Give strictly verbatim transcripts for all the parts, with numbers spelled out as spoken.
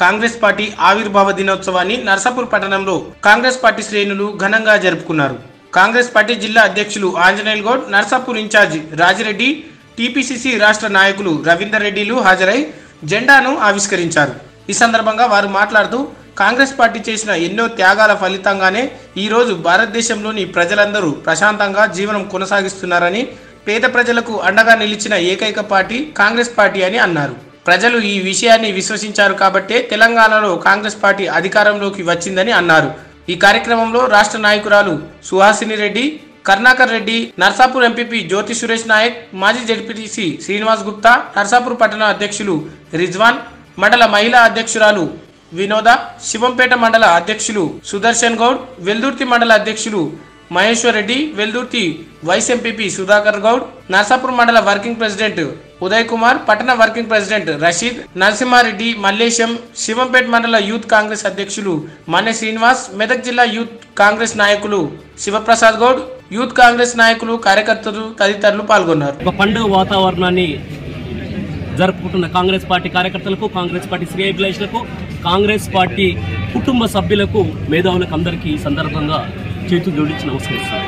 Congress party ఆవిర్భావ దినోత్సవాన్ని నర్సాపూర్ పట్టణంలో కాంగ్రెస్ పార్టీ శ్రేణులు ఘనంగా జరుపుకున్నారు. కాంగ్రెస్ పార్టీ జిల్లా అధ్యక్షులు ఆంజనేయుల్ గౌడ్, నర్సాపూర్ ఇన్ఛార్జి రాజిరెడ్డి, టీపీసీసీ రాష్ట్ర నాయకులు రవీందర్ రెడ్డిలు హాజరై జెండాను ఆవిష్కరించారు. ఈ సందర్భంగా వారు మాట్లాడుతూ కాంగ్రెస్ పార్టీ చేసిన ఎన్నో త్యాగాల ఫలితంగానే ఈ రోజు భారతదేశంలోని ప్రజలందరూ ప్రశాంతంగా జీవనం కొనసాగిస్తున్నారని, పేద ప్రజలకు అండగా నిలిచిన ఏకైక పార్టీ కాంగ్రెస్ పార్టీ అని అన్నారు. ప్రజలు ఈ విషయాన్ని విశ్వసించారు కాబట్టే తెలంగాణలో కాంగ్రెస్ పార్టీ అధికారంలోకి వచ్చిందని అన్నారు. ఈ కార్యక్రమంలో రాష్ట్ర నాయకురాలు సుహాసిని రెడ్డి, కర్ణాకర్ రెడ్డి, నర్సాపూర్ ఎంపీపీ జ్యోతి సురేష్ నాయక్, మాజీ జెడ్పీటీసీ శ్రీనివాస్ గుప్తా, నర్సాపూర్ పట్టణ అధ్యక్షులు రిజ్వాన్, మండల మహిళా అధ్యక్షురాలు వినోద, శివంపేట మండల అధ్యక్షులు సుదర్శన్ గౌడ్, వెల్దుర్తి మండల అధ్యక్షులు మహేశ్వర్ రెడ్డి, వెల్దుర్తి వైస్ ఎంపీపీ సుధాకర్ గౌడ్, నర్సాపూర్ మండల వర్కింగ్ ప్రెసిడెంట్ ఉదయ్ కుమార్, పట్టణ వర్కింగ్ ప్రెసిడెంట్ రషీద్, నరసింహారెడ్డి, మల్లేశం, శివంపేట మండల యూత్ కాంగ్రెస్ అధ్యక్షులు మన్నె శ్రీనివాస్, మెదక్ జిల్లా యూత్ కాంగ్రెస్ నాయకులు శివప్రసాద్ గౌడ్, యూత్ కాంగ్రెస్ నాయకులు, కార్యకర్తలు తదితరులు పాల్గొన్నారు. ఒక పండుగ వాతావరణాన్ని జరుపుకుంటున్న కాంగ్రెస్ పార్టీ కార్యకర్తలకు, కాంగ్రెస్ పార్టీ శ్రేయోభిలాషులకు, కాంగ్రెస్ పార్టీ కుటుంబ సభ్యులకు, మేధావులకు అందరికీ ఈ సందర్భంగా చేతులు జోడించి నమస్కరిస్తాను.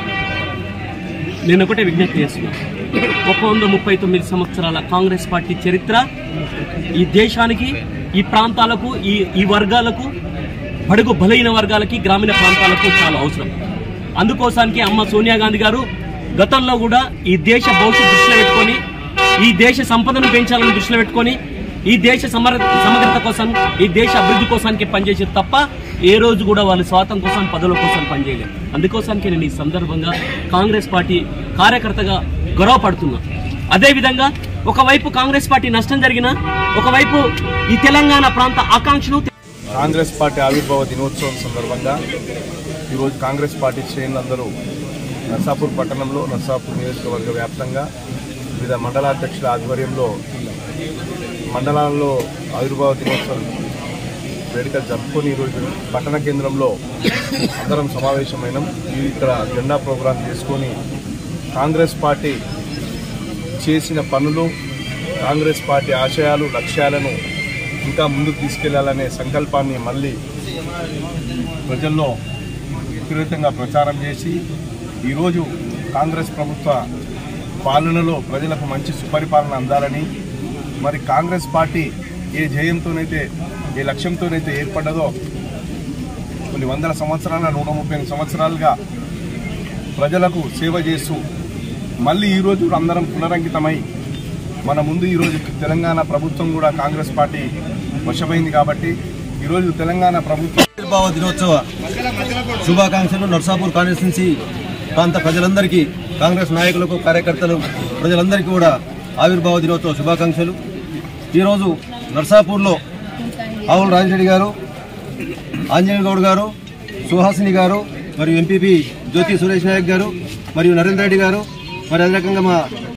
నేను ఒకటే విజ్ఞప్తి చేస్తున్నాను. ఒక వంద ముప్పై తొమ్మిది సంవత్సరాల కాంగ్రెస్ పార్టీ చరిత్ర ఈ దేశానికి, ఈ ప్రాంతాలకు, ఈ ఈ వర్గాలకు, బడుగు బలహీన వర్గాలకి, గ్రామీణ ప్రాంతాలకు చాలా అవసరం. అందుకోసానికి అమ్మ సోనియా గాంధీ గారు గతంలో కూడా ఈ దేశ భవిష్యత్తు దృష్టిలో పెట్టుకొని, ఈ దేశ సంపదను పెంచాలని దృష్టిలో పెట్టుకొని, ఈ దేశ సమర సమగ్రత కోసం, ఈ దేశ అభివృద్ధి కోసానికి పనిచేసేది తప్ప ఏ రోజు కూడా వాళ్ళు స్వాతంత్రం కోసం, పదవుల కోసం పనిచేయలేదు. అందుకోసానికి నేను ఈ సందర్భంగా కాంగ్రెస్ పార్టీ కార్యకర్తగా గౌరవపడుతున్నా. అదేవిధంగా ఒకవైపు కాంగ్రెస్ పార్టీ నష్టం జరిగినా, ఒకవైపు ఈ తెలంగాణ ప్రాంత ఆకాంక్షలు. కాంగ్రెస్ పార్టీ ఆవిర్భావ దినోత్సవం సందర్భంగా ఈరోజు కాంగ్రెస్ పార్టీ శ్రేణులందరూ నర్సాపూర్ పట్టణంలో, నర్సాపూర్ నియోజకవర్గ వ్యాప్తంగా వివిధ మండలాధ్యక్షుల ఆధ్వర్యంలో మండలాల్లో ఆవిర్భావ దినోత్సవం వేడుకలు జరుపుకొని ఈరోజు పట్టణ కేంద్రంలో అందరం సమావేశమైనాం. ఇక్కడ జెండా ప్రోగ్రాం చేసుకొని కాంగ్రెస్ పార్టీ చేసిన పనులు, కాంగ్రెస్ పార్టీ ఆశయాలు, లక్ష్యాలను ఇంకా ముందుకు తీసుకెళ్లాలనే సంకల్పాన్ని మళ్ళీ ప్రజల్లో విపరీతంగా ప్రచారం చేసి ఈరోజు కాంగ్రెస్ ప్రభుత్వ పాలనలో ప్రజలకు మంచి సుపరిపాలన అందాలని, మరి కాంగ్రెస్ పార్టీ ఏ ధ్యేయంతోనైతే, ఏ లక్ష్యంతోనైతే ఏర్పడ్డదో కొన్ని వందల సంవత్సరాల నూట ముప్పై ఎనిమిది సంవత్సరాలుగా ప్రజలకు సేవ చేస్తూ మళ్ళీ ఈరోజు అందరం పునరంకితమై మన ముందు ఈరోజు తెలంగాణ ప్రభుత్వం కూడా కాంగ్రెస్ పార్టీ వశమైంది. కాబట్టి ఈరోజు తెలంగాణ ప్రభుత్వం ఆవిర్భావ దినోత్సవ శుభాకాంక్షలు నర్సాపూర్ కాన్స్టిట్యున్సీ ప్రాంత ప్రజలందరికీ, కాంగ్రెస్ నాయకులకు, కార్యకర్తలు, ప్రజలందరికీ కూడా ఆవిర్భావ దినోత్సవ శుభాకాంక్షలు. ఈరోజు నర్సాపూర్లో ఆవుల రాజిరెడ్డి గారు, ఆంజనేయుల్ గౌడ్ గారు, సుహాసిని గారు, మరియు ఎంపీపీ జ్యోతి సురేష్ నాయక్ గారు, మరియు నరేందర్ రెడ్డి గారు, మరి అదే రకంగా మా